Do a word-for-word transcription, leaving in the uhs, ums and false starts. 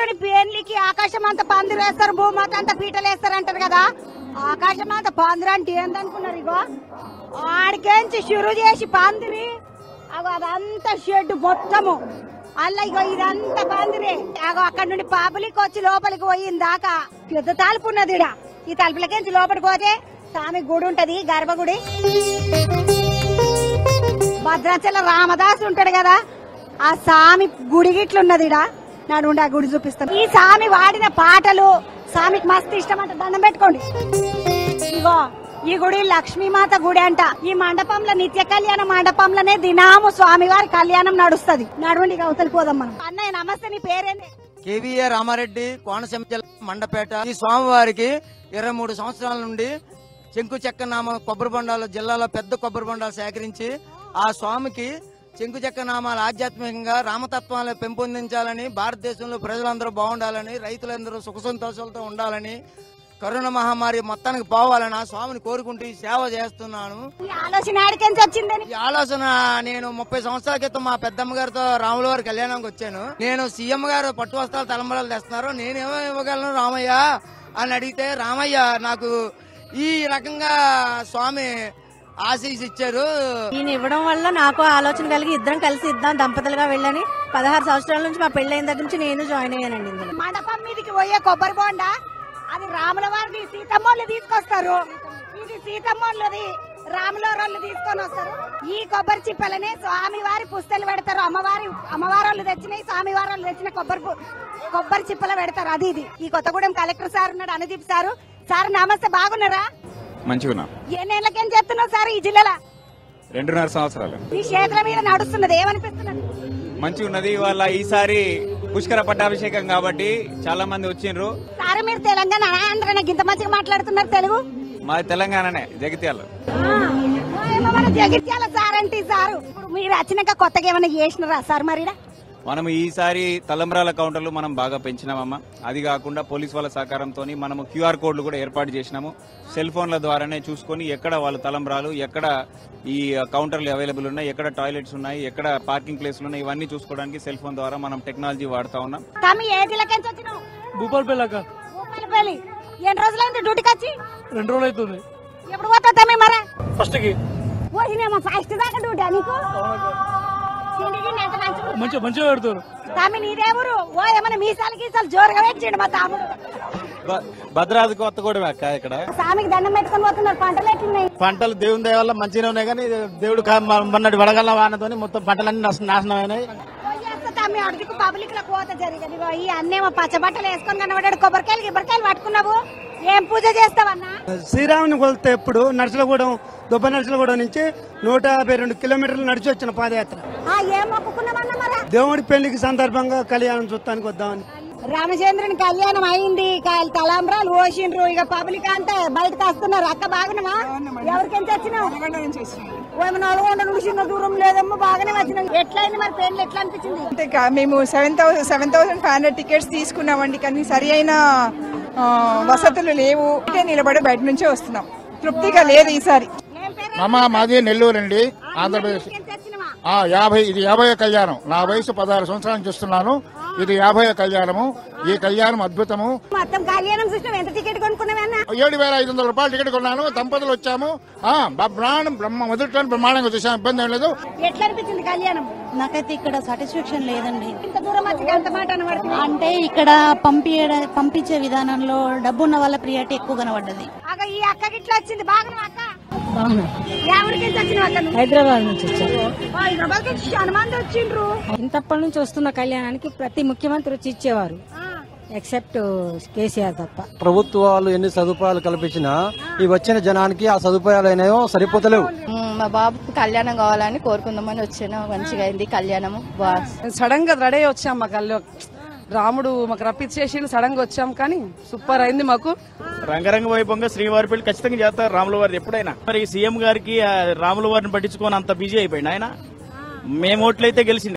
దేవుని పేర్లకి ఆకాశం అంతా పందిరు వేస్తారు, భూమాత అంతా పీటలు వేస్తారు అంటారు కదా. ఆకాశం అంతా పందిరు అంటే ఏందనుకున్నారు? ఇగో ఆడికేంచి షురు చేసి పందిరి అగో అదంతా షెడ్ మొత్తము అల్ల ఇగో ఇదంతా పందిరే. అగో అక్కడ నుండి పబ్లిక్ వచ్చి లోపలికి పోయింది దాకా పెద్ద తలుపు ఉన్నది. ఇడ ఈ తలుపులకేంచి లోపలికి పోతే స్వామి గుడి ఉంటది, గర్భగుడి. భద్రాచల రామదాసు ఉంటాడు కదా, ఆ స్వామి గుడి గిట్లున్నది. ఇడ నడుండి ఆ గుడి చూపిస్తాం. ఈ స్వామి వాడిన పాటలు స్వామికి మస్తు ఇష్టం అంట, దండం పెట్టుకోండి. ఇగో ఈ గుడి లక్ష్మీమాత గుడి అంట. ఈ మండపంలో నిత్య కళ్యాణ మండపంలోనే దినాము స్వామివారి కళ్యాణం నడుస్తుంది. నడుండి అవతలి పోదాం మనం. అన్నయ్య నమస్తే, నీ పేరేంది? కేవీఏ రామారెడ్డి, కోనసీమ జిల్లా మండపేట. ఈ స్వామివారికి ఇరవై మూడు సంవత్సరాల నుండి చెంకు చెక్క నామ కొబ్బరి బొండాలు జిల్లాలో పెద్ద కొబ్బరి బొండాలు సేకరించి ఆ స్వామికి చెంకు చెక్క నామాలు ఆధ్యాత్మికంగా రామతత్వాన్ని పెంపొందించాలని, భారతదేశంలో ప్రజలందరూ బాగుండాలని, రైతులందరూ సుఖ సంతోషాలతో ఉండాలని, కరోనా మహమ్మారి మొత్తానికి పోవాలని ఆ స్వామిని కోరుకుంటూ ఈ సేవ చేస్తున్నాను. ఈ ఆలోచన ఆడికెంచి వచ్చిందని? ఈ ఆలోచన నేను ముప్పై సంవత్సరాల క్రితం మా పెద్దమ్మ గారితో రాముల వారి కళ్యాణంకి వచ్చాను. నేను సీఎం గారు పట్టు వస్త్రాలు తలంబరాలు తెస్తున్నారు, నేనేమో ఇవ్వగలను రామయ్య అని అడిగితే, రామయ్య నాకు ఈ రకంగా స్వామి ఆశీస్ ఇచ్చారు. ఈయన ఇవ్వడం వల్ల నాకు ఆలోచన కలిగి ఇద్దరం కలిసి ఇద్దాం దంపతులుగా వెళ్ళని పదహారు సంవత్సరాల నుంచి మా పెళ్లి అయిన దగ్గర నుంచి నేను జాయిన్ అయ్యానండి ఇందులో. మండపం మీదకి పోయే కొబ్బరి బొండ అది రాముల వారిని సీతమ్మోళ్ళు తీసుకొస్తారు, ఇది సీతమ్మోళ్ళది రాములవారు తీసుకొని వస్తారు. ఈ కొబ్బరి చిప్పలనే స్వామి వారి పుస్తలు పెడతారు. అమ్మవారి అమ్మవారు తెచ్చినాయి, స్వామి వారు తెచ్చిన కొబ్బరి కొబ్బరి చిప్పలు పెడతారు. అది ఇది ఈ కొత్తగూడెం కలెక్టర్ సార్ ఉన్నాడు, అనుదీప్ సారు. సార్ నమస్తే, బాగున్నారా? మంచిగా. ఎన్నేళ్ళకేం చేస్తున్నారు సార్ ఈ జిల్లాలో? రెండున్నర సంవత్సరాలు. ఈ క్షేత్రం మీద నడుస్తున్నది ఏమనిపిస్తున్నది? మంచిగా ఉన్నది. ఇవాళ ఈసారి పుష్కర పట్టాభిషేకం కాబట్టి చాలా మంది వచ్చిండ్రు. సార్ మీరు తెలంగాణ ఆంధ్ర ఇంత మంచిగా మాట్లాడుతున్నారు తెలుగు? మా తెలంగాణనే, జగిత్యాల. జగిత్యాల సార్ అంటే సారు ఇప్పుడు మీరు వచ్చినాక కొత్తగా ఏమైనా చేసినారా సార్? మరి మనం ఈసారి తలంబ్రాల కౌంటర్లు మనం బాగా పెంచినామమ్మా. అది కాకుండా పోలీస్ వాళ్ళ సహకారంతో మనము క్యూఆర్ కోడ్లు కూడా ఏర్పాటు చేసినాము. సెల్ ఫోన్ల ద్వారానే చూసుకొని ఎక్కడ వాళ్ళ తలంబ్రాలు, ఎక్కడ ఈ కౌంటర్లు అవైలబుల్ ఉన్నాయి, ఎక్కడ టాయిలెట్స్ ఉన్నాయి, ఎక్కడ పార్కింగ్ ప్లేస్లు ఉన్నాయి, ఇవన్నీ చూసుకోవడానికి సెల్ ఫోన్ ద్వారా మనం టెక్నాలజీ వాడుతా ఉన్నాం. భూపాలపల్లి ఎన్ని రోజులైంది డ్యూటీకి వచ్చి? రెండు రోజులు అవుతుంది. ఎప్పుడు పోతా మరి? ఫస్ట్ కి పోయినేమో ఫస్ట్ దాకా డ్యూటీ నీకు మంచిగా మంచిగా పెడతారు. తమ్మి నీదేవురు ఓ ఏమన్నా మీసాలు గీసాలు జోరుగా పెట్టిండు మా తమ్ముడు. భద్రాద్రి కొత్తగూడెం అక్క. ఇక్కడ స్వామికి దండం పెట్టుకుని పోతున్నారు. పంటలు ఎట్లున్నాయి? పంటలు దేవుని దయ వల్ల మంచిగా ఉన్నాయి, కానీ దేవుడు మొన్నటి వడగళ్ళ వానతో మొత్తం పంటలన్నీ నాశనం అయినాయి. తమ్మి అడుగుకు పబ్లిక్ లో కోత జరిగింది. ఈ అన్నేమో పచ్చ బట్టలు వేసుకొని కనబడ్డాడు, కొబ్బరికాయలు గిబ్బరికాయలు పట్టుకున్నావు. ఏం పూజ చేస్తావన్నా? శ్రీరాముని కొలితే ఎప్పుడు నర్సలగూడెం దుబ్బ నర్సలగూడెం నుంచి నూట యాభై రెండు కిలోమీటర్లు నడిచి వచ్చిన పాదయాత్ర. ఏం మొక్కుకున్నావన్నా? మరి దేవుడి పెళ్లికి సందర్భంగా కళ్యాణం చూస్తానికి వద్దామని. రామచంద్రుని కళ్యాణం అయింది, తలంబ్రాలు పోసిండ్రు, ఇక పబ్లిక్ అంతా బయటకు వస్తున్నారు. అక్క బాగున్నావా? ఎవరికెంత వచ్చినావు? నల్గొండ నుంచి దూరం లేదమ్మా, బాగానే వచ్చినావు. ఎట్లయింది మరి పెళ్లి? ఎట్లా అనిపించింది? మేము seven thousand seven thousand five hundred tickets తీసుకున్నామండి, కానీ సరి అయిన వసతులు లేవు. నిలబడి బయట నుంచే వస్తున్నాం, తృప్తిగా లేదు ఈసారి. అమ్మ మాది నెల్లూరు అండి, ఆంధ్రప్రదేశ్. యాభై ఇది యాభై కళ్యాణం. నా వయసు పదహారు సంవత్సరాలు చూస్తున్నాను. ఇది యాభై కళ్యాణము. ఈ కళ్యాణం అద్భుతము. మొత్తం కళ్యాణం చూసినాం. ఎంత టికెట్ కొనుక్కున్నావన్నా? ఏడు వేల ఐదు వందల రూపాయలు టికెట్ కొన్నాను. దంపతులు వచ్చాము. బ్రహ్మాండం బ్రహ్మ మొదటి బ్రహ్మాండంగా చూసాం, ఇబ్బంది ఏం లేదు. ఎట్లా అనిపించింది కళ్యాణం? నాకైతే ఇక్కడ సాటిస్ఫాక్షన్ లేదండి. ఇంత దూరం వచ్చి అంత మాట అనబడుతుంది అంటే ఇక్కడ పంపి పంపించే విధానంలో డబ్బు ఉన్న వాళ్ళ ప్రియారిటీ ఎక్కువ కనబడ్డది. ఈ అక్కకి ఇట్లా వచ్చింది. బాగున్నా అక్క? హైదరాబాద్ నుంచి వచ్చారు. హైదరాబాద్ నుంచి హనుమాన్ వచ్చిండ్రు. ఇంతప్పటి నుంచి వస్తున్న కళ్యాణానికి ప్రతి ముఖ్యమంత్రి వచ్చి ఇచ్చేవారు, ఎక్సెప్ట్ కేసీఆర్ తప్ప. ప్రభుత్వాలు ఎన్ని సదుపాయాలు కల్పించినా ఈ వచ్చిన జనానికి ఆ సదుపాయాలు అయినాయో సరిపోతలేవు. మా బాబుకి కళ్యాణం కావాలని కోరుకుందామని వచ్చాను. మంచిగా అయింది కళ్యాణము. సడన్ గా రెడీ వచ్చాం. మా కళ్యాణం రాముడు మాకు రప్పించేసి సడన్ గా వచ్చాం, కానీ సూపర్ అయింది మాకు. రంగరంగ వైభవంగా శ్రీవారి పెళ్లి ఖచ్చితంగా చేస్తారు రాముల వారి ఎప్పుడైనా. మరి సీఎం గారికి రాముల వారిని పట్టించుకొని అంత బిజీ అయిపోయింది ఆయన. మేము ఓట్లయితే గెలిచింది.